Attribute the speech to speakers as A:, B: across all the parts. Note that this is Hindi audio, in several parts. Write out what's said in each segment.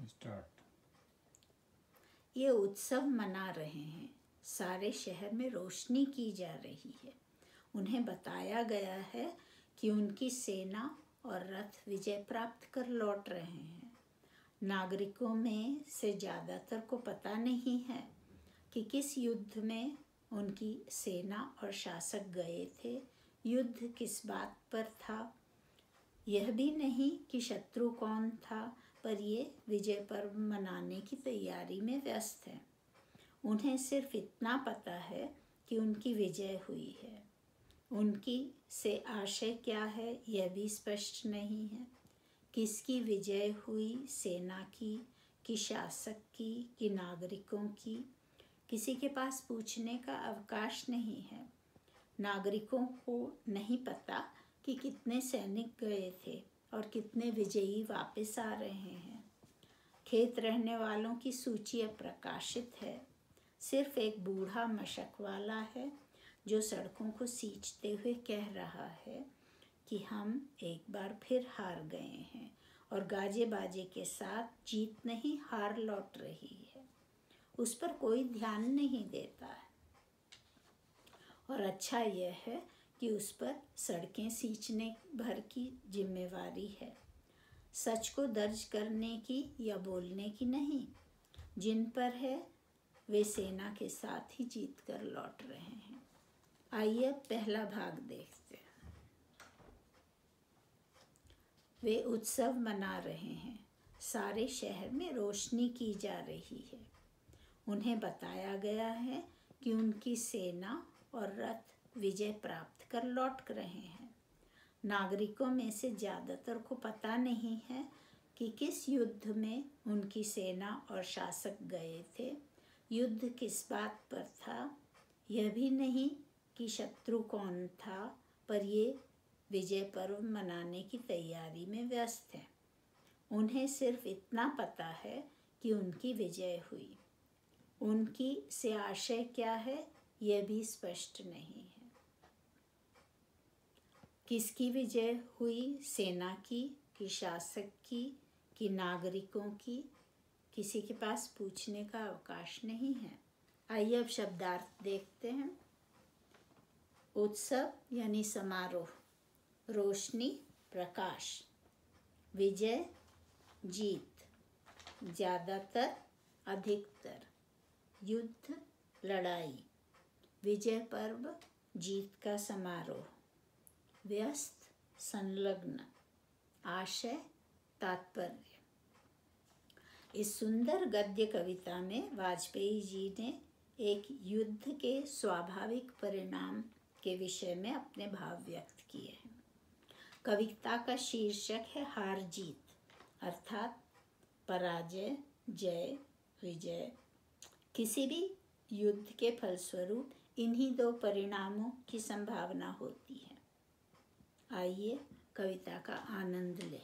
A: स्टार्ट।
B: ये उत्सव मना रहे हैं, सारे शहर में रोशनी की जा रही है। उन्हें बताया गया है कि उनकी सेना और रथ विजय प्राप्त कर लौट रहे हैं। नागरिकों में से ज़्यादातर को पता नहीं है कि किस युद्ध में उनकी सेना और शासक गए थे, युद्ध किस बात पर था। यह भी नहीं कि शत्रु कौन था, पर ये विजय पर्व मनाने की तैयारी में व्यस्त हैं। उन्हें सिर्फ इतना पता है कि उनकी विजय हुई है। उनकी से आशय क्या है यह भी स्पष्ट नहीं है। किसकी विजय हुई, सेना की कि शासक की कि नागरिकों की, किसी के पास पूछने का अवकाश नहीं है। नागरिकों को नहीं पता कि कितने सैनिक गए थे और कितने विजयी वापस आ रहे हैं। खेत रहने वालों की सूची अप्रकाशित है। सिर्फ एक बूढ़ा मशक वाला है जो सड़कों को सींचते हुए कह रहा है कि हम एक बार फिर हार गए हैं और गाजे बाजे के साथ जीत नहीं हार लौट रही है। उस पर कोई ध्यान नहीं देता है। और अच्छा यह है कि उस पर सड़कें सींचने भर की जिम्मेवारी है, सच को दर्ज करने की या बोलने की नहीं। जिन पर है वे सेना के साथ ही जीत कर लौट रहे हैं। आइए अब पहला भाग देखते हैं। वे उत्सव मना रहे हैं, सारे शहर में रोशनी की जा रही है। उन्हें बताया गया है कि उनकी सेना और रथ विजय प्राप्त कर लौट रहे हैं। नागरिकों में से ज़्यादातर को पता नहीं है कि किस युद्ध में उनकी सेना और शासक गए थे, युद्ध किस बात पर था। यह भी नहीं कि शत्रु कौन था, पर ये विजय पर्व मनाने की तैयारी में व्यस्त हैं। उन्हें सिर्फ इतना पता है कि उनकी विजय हुई। उनकी से आशय क्या है यह भी स्पष्ट नहीं है। किसकी विजय हुई, सेना की कि शासक की कि नागरिकों की, किसी के पास पूछने का अवकाश नहीं है। आइए अब शब्दार्थ देखते हैं। उत्सव यानी समारोह, रोशनी प्रकाश, विजय जीत, ज़्यादातर अधिकतर, युद्ध लड़ाई, विजय पर्व जीत का समारोह, व्यस्त संलग्न, आशय तात्पर्य। इस सुंदर गद्य कविता में वाजपेयी जी ने एक युद्ध के स्वाभाविक परिणाम के विषय में अपने भाव व्यक्त किए हैं। कविता का शीर्षक है हार जीत, अर्थात पराजय जय विजय। किसी भी युद्ध के फलस्वरूप इन्हीं दो परिणामों की संभावना होती है। आइए कविता का आनंद लें।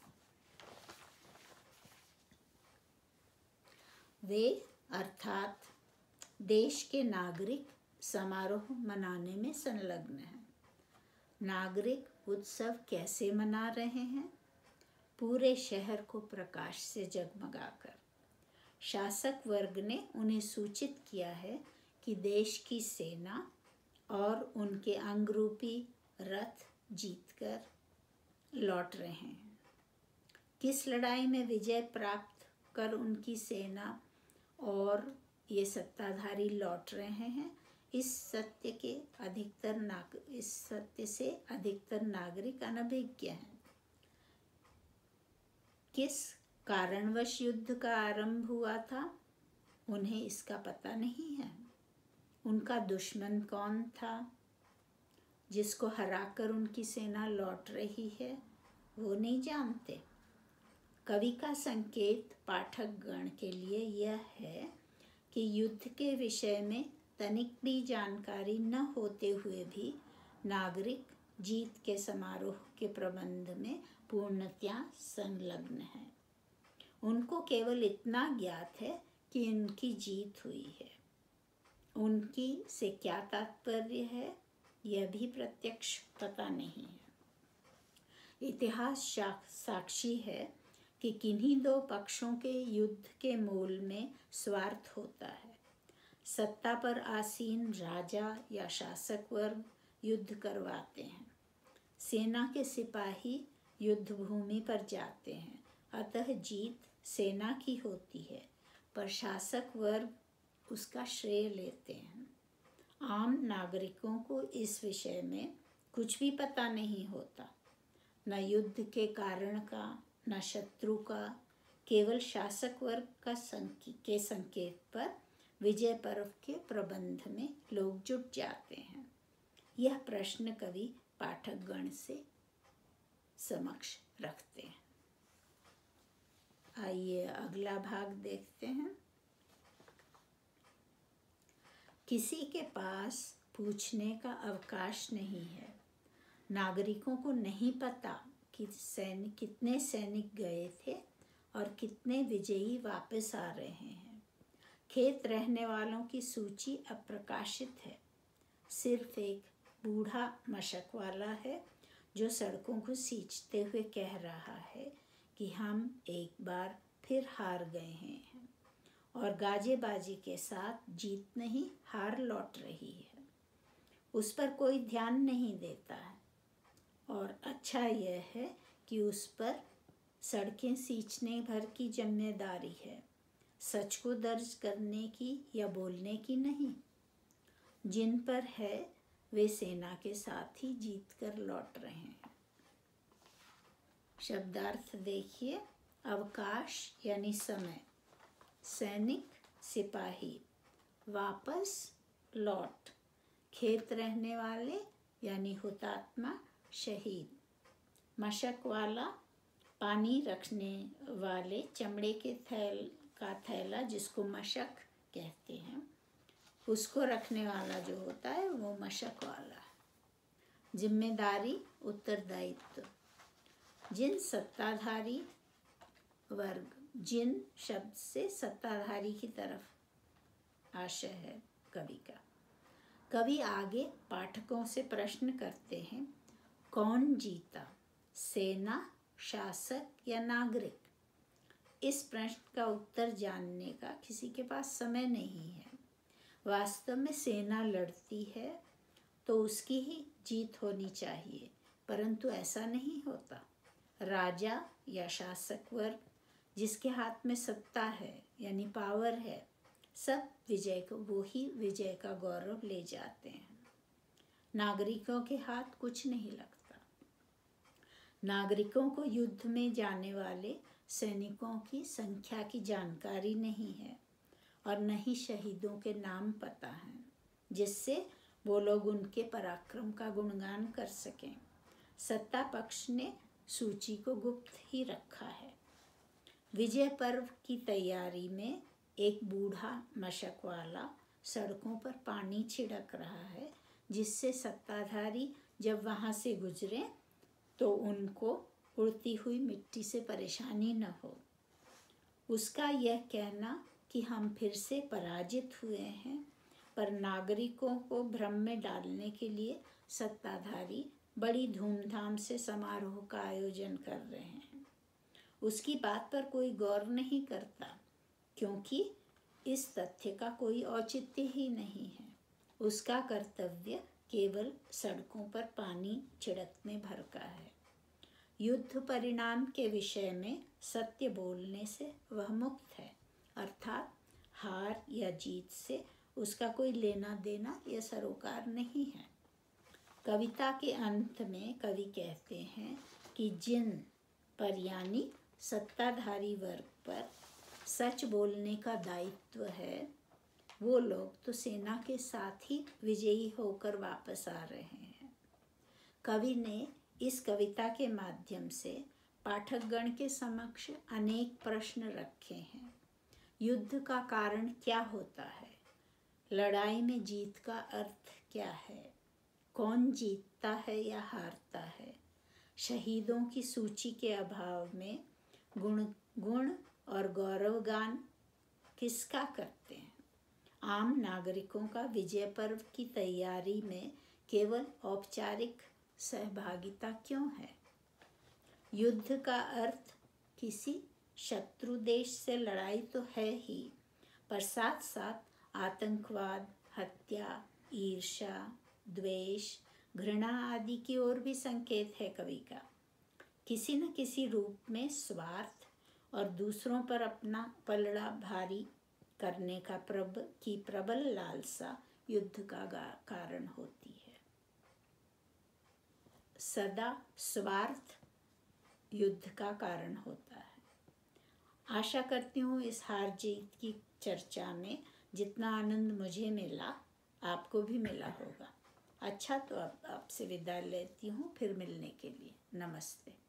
B: वे अर्थात देश के नागरिक समारोह मनाने में संलग्न हैं। नागरिक उत्सव कैसे मना रहे हैं? पूरे शहर को प्रकाश से जगमगाकर। शासक वर्ग ने उन्हें सूचित किया है कि देश की सेना और उनके अंगरूपी रथ जीतकर लौट रहे हैं। किस लड़ाई में विजय प्राप्त कर उनकी सेना और ये सत्ताधारी लौट रहे हैं, इस सत्य से अधिकतर नागरिक अनभिज्ञ हैं। किस कारणवश युद्ध का आरंभ हुआ था, उन्हें इसका पता नहीं है। उनका दुश्मन कौन था जिसको हराकर उनकी सेना लौट रही है, वो नहीं जानते। कवि का संकेत पाठक गण के लिए यह है कि युद्ध के विषय में तनिक भी जानकारी न होते हुए भी नागरिक जीत के समारोह के प्रबंध में पूर्णतया संलग्न है। उनको केवल इतना ज्ञात है कि उनकी जीत हुई है। उनकी से क्या तात्पर्य है यह भी प्रत्यक्ष पता नहीं है। इतिहास साक्षी है कि किन्हीं दो पक्षों के युद्ध के मूल में स्वार्थ होता है। सत्ता पर आसीन राजा या शासक वर्ग युद्ध करवाते हैं। सेना के सिपाही युद्ध भूमि पर जाते हैं, अतः जीत सेना की होती है, पर शासक वर्ग उसका श्रेय लेते हैं। आम नागरिकों को इस विषय में कुछ भी पता नहीं होता, न युद्ध के कारण का, न शत्रु का। केवल शासक वर्ग के संकेत पर विजय पर्व के प्रबंध में लोग जुट जाते हैं। यह प्रश्न कवि पाठकगण से समक्ष रखते हैं। आइए अगला भाग देखते हैं। किसी के पास पूछने का अवकाश नहीं है। नागरिकों को नहीं पता कि कितने सैनिक गए थे और कितने विजयी वापस आ रहे हैं। खेत रहने वालों की सूची अप्रकाशित है। सिर्फ एक बूढ़ा मशक वाला है जो सड़कों को सींचते हुए कह रहा है कि हम एक बार फिर हार गए हैं, और गाजे बाजी के साथ जीत नहीं हार लौट रही है। उस पर कोई ध्यान नहीं देता है, और अच्छा यह है कि उस पर सड़कें सींचने भर की जिम्मेदारी है, सच को दर्ज करने की या बोलने की नहीं। जिन पर है वे सेना के साथ ही जीत कर लौट रहे हैं। शब्दार्थ देखिए। अवकाश यानी समय, सैनिक सिपाही, वापस लौट, खेत रहने वाले यानी हुतात्मा शहीद, मशक वाला पानी रखने वाले चमड़े के थैला जिसको मशक कहते हैं, उसको रखने वाला जो होता है वो मशक वाला है। जिम्मेदारी उत्तरदायित्व। जिन सत्ताधारी वर्ग, जिन शब्द से सत्ताधारी की तरफ आशय है कवि का। कवि आगे पाठकों से प्रश्न करते हैं, कौन जीता, सेना, शासक या नागरिक? इस प्रश्न का उत्तर जानने का किसी के पास समय नहीं है। वास्तव में सेना लड़ती है तो उसकी ही जीत होनी चाहिए, परंतु ऐसा नहीं होता। राजा या शासक वर्ग जिसके हाथ में सत्ता है यानी पावर है, सब वो ही विजय का गौरव ले जाते हैं। नागरिकों के हाथ कुछ नहीं लगता। नागरिकों को युद्ध में जाने वाले सैनिकों की संख्या की जानकारी नहीं है, और न ही शहीदों के नाम पता हैं, जिससे वो लोग उनके पराक्रम का गुणगान कर सकें। सत्ता पक्ष ने सूची को गुप्त ही रखा है। विजय पर्व की तैयारी में एक बूढ़ा मशक वाला सड़कों पर पानी छिड़क रहा है, जिससे सत्ताधारी जब वहाँ से गुजरे तो उनको उड़ती हुई मिट्टी से परेशानी न हो। उसका यह कहना कि हम फिर से पराजित हुए हैं, पर नागरिकों को भ्रम में डालने के लिए सत्ताधारी बड़ी धूमधाम से समारोह का आयोजन कर रहे हैं। उसकी बात पर कोई गौर नहीं करता, क्योंकि इस तथ्य का कोई औचित्य ही नहीं है। उसका कर्तव्य केवल सड़कों पर पानी छिड़कने भर का है। युद्ध परिणाम के विषय में सत्य बोलने से वह मुक्त है, अर्थात हार या जीत से उसका कोई लेना देना या सरोकार नहीं है। कविता के अंत में कवि कहते हैं कि जिन पर यानी सत्ताधारी वर्ग पर सच बोलने का दायित्व है, वो लोग तो सेना के साथ ही विजयी होकर वापस आ रहे हैं। कवि ने इस कविता के माध्यम से पाठकगण के समक्ष अनेक प्रश्न रखे हैं। युद्ध का कारण क्या होता है? लड़ाई में जीत का अर्थ क्या है? कौन जीतता है या हारता है? शहीदों की सूची के अभाव में गुण और गौरवगान किसका करते हैं? आम नागरिकों का विजय पर्व की तैयारी में केवल औपचारिक सहभागिता क्यों है? युद्ध का अर्थ किसी शत्रु देश से लड़ाई तो है ही, पर साथ साथ आतंकवाद, हत्या, ईर्ष्या, द्वेष, घृणा आदि की ओर भी संकेत है कवि का। किसी न किसी रूप में स्वार्थ और दूसरों पर अपना पलड़ा भारी करने की प्रबल लालसा युद्ध का कारण होती है। सदा स्वार्थ युद्ध का कारण होता है। आशा करती हूँ इस हार जीत की चर्चा में जितना आनंद मुझे मिला आपको भी मिला होगा। अच्छा, तो अब आपसे विदा लेती हूँ, फिर मिलने के लिए। नमस्ते।